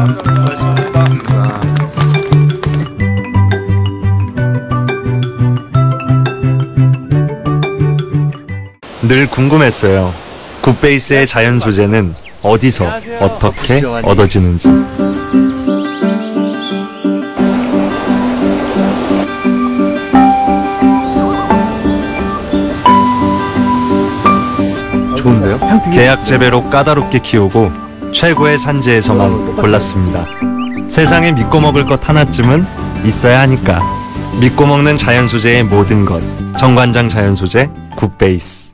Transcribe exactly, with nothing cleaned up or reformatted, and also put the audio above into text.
늘 궁금했어요. 굿베이스의 자연 소재는 어디서 어떻게 얻어지는지. 좋은데요? 계약 재배로 까다롭게 키우고 최고의 산지에서만 골랐습니다. 세상에 믿고 먹을 것 하나쯤은 있어야 하니까. 믿고 먹는 자연 소재의 모든 것. 정관장 자연 소재 굿베이스.